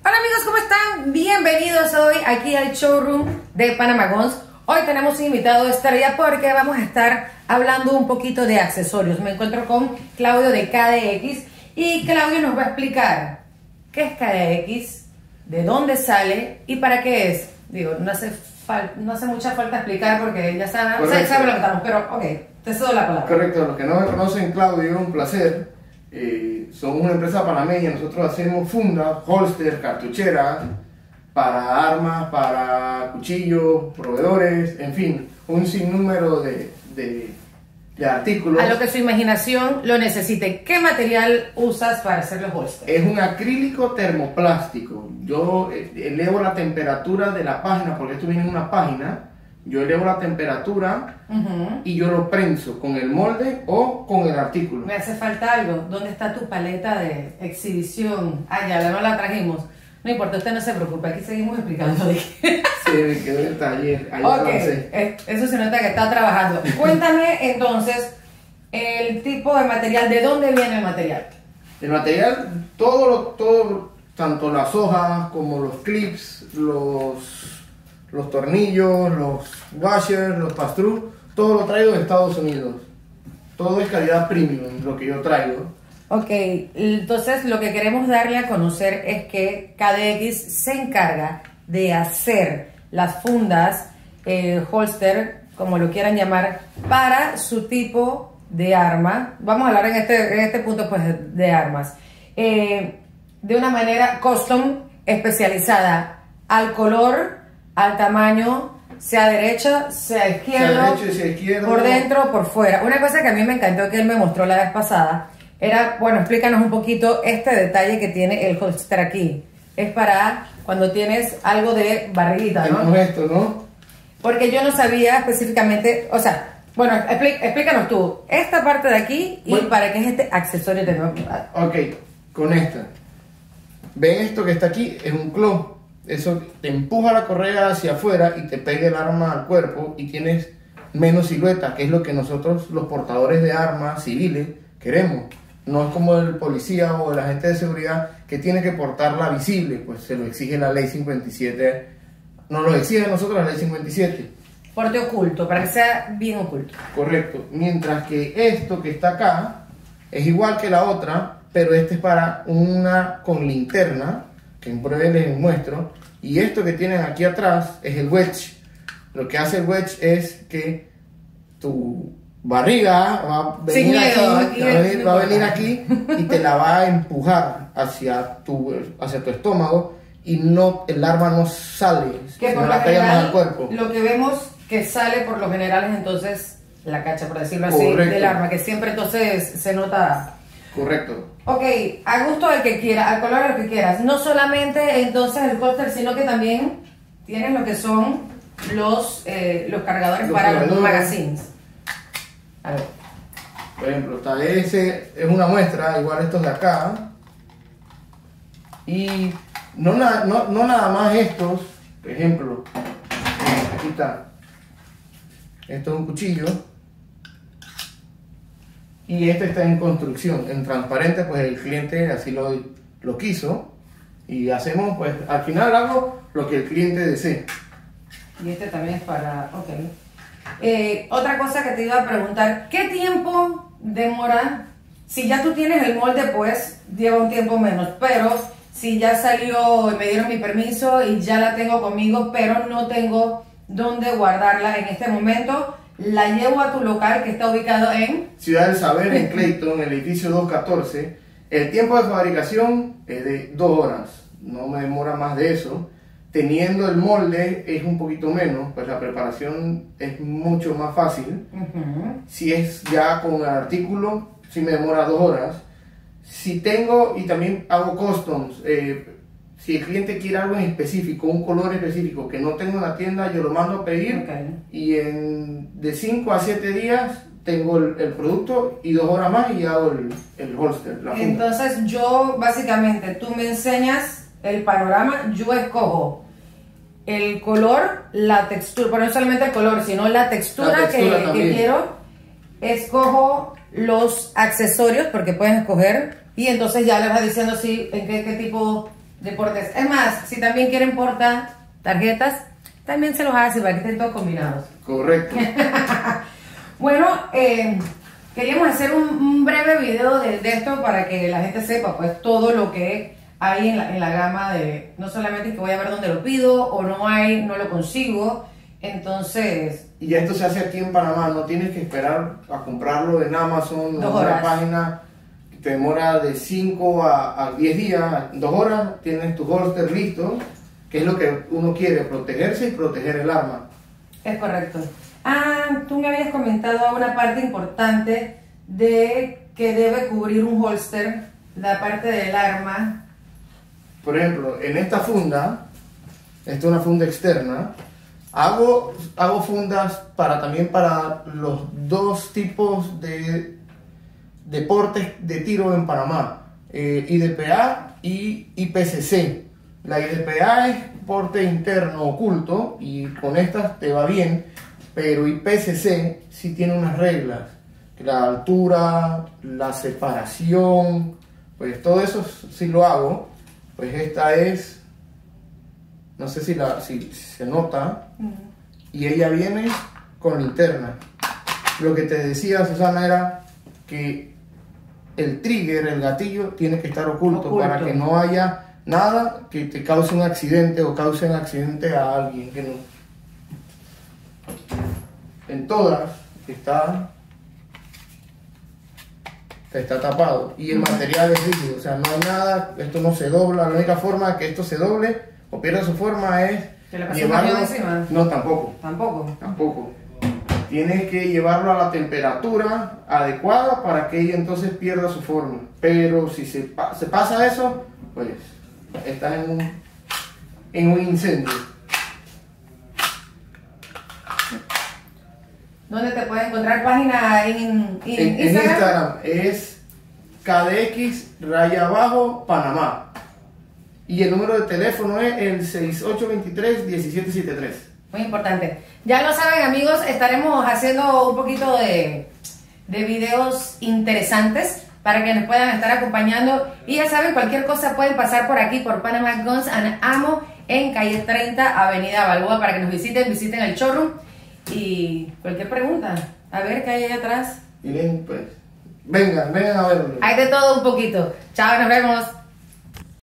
Hola amigos, ¿cómo están? Bienvenidos hoy aquí al showroom de Panama Guns. Hoy tenemos un invitado estrella porque vamos a estar hablando un poquito de accesorios. Me encuentro con Claudio de KDX y Claudio nos va a explicar qué es KDX, de dónde sale y para qué es. Digo, no hace mucha falta explicar porque ya saben lo que estamos, pero ok, te cedo la palabra. Correcto, los que no me conocen, Claudio, un placer. Somos una empresa panameña, nosotros hacemos fundas, holster, cartucheras, para armas, para cuchillos, proveedores, en fin, un sinnúmero de artículos. A lo que su imaginación lo necesite. ¿Qué material usas para hacer los holsters? Es un acrílico termoplástico. Yo elevo la temperatura de la página, porque esto viene en una página. Yo elevo la temperatura y yo lo prenso con el molde o con el artículo. Me hace falta algo. ¿Dónde está tu paleta de exhibición? Ah, ya no la trajimos. No importa, usted no se preocupe, aquí seguimos explicando de qué. Se me quedó en el taller. Ok, eso se nota que está trabajando. Cuéntame entonces el tipo de material, ¿de dónde viene el material? El material, todo, tanto las hojas como los clips, los tornillos, los washers, los pass-through, todo lo traigo de Estados Unidos. Todo es calidad premium, lo que yo traigo. Ok, entonces lo que queremos darle a conocer es que KDX se encarga de hacer las fundas, holster, como lo quieran llamar, para su tipo de arma. Vamos a hablar en este punto pues de armas. De una manera custom, especializada al color, al tamaño, sea derecha, sea izquierdo, por dentro o por fuera. Una cosa que a mí me encantó que él me mostró la vez pasada era, bueno, explícanos un poquito este detalle que tiene el holster aquí. Es para cuando tienes algo de barriguita, ¿no? Tenemos esto, ¿no? Porque yo no sabía específicamente, o sea, bueno, explícanos tú, esta parte de aquí y bueno, para qué es este accesorio de nuevo. Ok, con esta. ¿Ven esto que está aquí? Es un claw. Eso te empuja la correa hacia afuera y te pega el arma al cuerpo y tienes menos silueta, que es lo que nosotros, los portadores de armas civiles, queremos. No es como el policía o el agente de seguridad que tiene que portarla visible, pues se lo exige la ley 57, nos lo exige a nosotros la ley 57. Porte oculto, para que sea bien oculto. Correcto, mientras que esto que está acá es igual que la otra, pero este es para una con linterna, que en breve les muestro, y esto que tienen aquí atrás es el wedge. Lo que hace el wedge es que tu barriga va a venir va a venir aquí y te la va a empujar hacia tu estómago y no, el arma no sale, que por la pega más al cuerpo. Lo que vemos que sale por lo general es entonces la cacha, por decirlo así, del arma, que siempre entonces se nota. Correcto. Ok, a gusto del que quiera, al color del que quieras. No solamente entonces el holster, sino que también tienes lo que son los cargadores para los magazines. A ver. Por ejemplo, está ese, es una muestra, igual estos de acá. Y no nada más estos, por ejemplo, aquí está. Esto es un cuchillo. Y este está en construcción, en transparente, pues el cliente así lo quiso. Y hacemos, pues al final hago lo que el cliente desee. Y este también es para, ok. Otra cosa que te iba a preguntar, ¿qué tiempo demora? Si ya tú tienes el molde, pues lleva un tiempo menos, pero si ya salió, me dieron mi permiso y ya la tengo conmigo, pero no tengo dónde guardarla en este momento, la llevo a tu local que está ubicado en Ciudad del Saber, en Clayton, en el edificio 214. El tiempo de fabricación es de 2 horas, no me demora más de eso. Teniendo el molde es un poquito menos, pues la preparación es mucho más fácil. Si es ya con el artículo, sí me demora 2 horas. Si tengo, y también hago customs, si el cliente quiere algo en específico, un color específico que no tengo en la tienda, yo lo mando a pedir y de 5 a 7 días tengo el producto y 2 horas más y hago el holster. Entonces yo, básicamente, tú me enseñas el panorama, yo escojo el color, la textura, pero no solamente el color, sino la textura que quiero, escojo los accesorios, porque pueden escoger, y entonces ya les va diciendo si en qué tipo Deportes. Es más, si también quieren porta tarjetas, también se los hace para que estén todos combinados. Correcto. Bueno, queríamos hacer un breve video de esto para que la gente sepa pues todo lo que hay en la gama de, no solamente que voy a ver dónde lo pido o no hay, no lo consigo, entonces... Y ya esto se hace aquí en Panamá, no tienes que esperar a comprarlo en Amazon o en una página, te demora de 5 a 10 días, 2 horas, tienes tu holster listo, que es lo que uno quiere, protegerse y proteger el arma. Es correcto. Tú me habías comentado una parte importante de que debe cubrir un holster, la parte del arma. Por ejemplo, en esta funda, esta es una funda externa, hago fundas también para los dos tipos de deportes de tiro en Panamá, IDPA y IPCC. La IDPA es porte interno oculto y con estas te va bien, pero IPCC sí tiene unas reglas, la altura, la separación, pues todo eso sí lo hago. Pues esta es, no sé si se nota, y ella viene con linterna. Lo que te decía, Susana, era que el trigger, el gatillo, tiene que estar oculto para que no haya nada que te cause un accidente o cause un accidente a alguien que no. En todas está tapado y el material es rígido, o sea, no hay nada, esto no se dobla. La única forma de que esto se doble o pierda su forma es llevarlo encima. No, tampoco. Tienes que llevarlo a la temperatura adecuada para que ella entonces pierda su forma. Pero si se pasa eso, pues estás en un incendio. ¿Dónde te puedes encontrar página en Instagram? Es KDX_Panamá. Y el número de teléfono es el 6823-1773. Muy importante. Ya lo saben, amigos, estaremos haciendo un poquito de videos interesantes para que nos puedan estar acompañando. Y ya saben, cualquier cosa pueden pasar por aquí, por Panama Guns and Ammo, en calle 30, avenida Balboa, para que nos visiten el showroom. Y cualquier pregunta, a ver qué hay allá atrás. Miren, pues, vengan a verlo. Hay de todo un poquito. Chao, nos vemos.